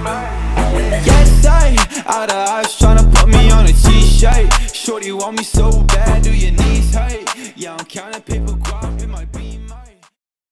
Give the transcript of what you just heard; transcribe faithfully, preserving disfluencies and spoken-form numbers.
Yes, I, out of eyes tryna put me on a t-shirt. Shorty want me so bad, do your knees hurt? Yeah, I'm counting paper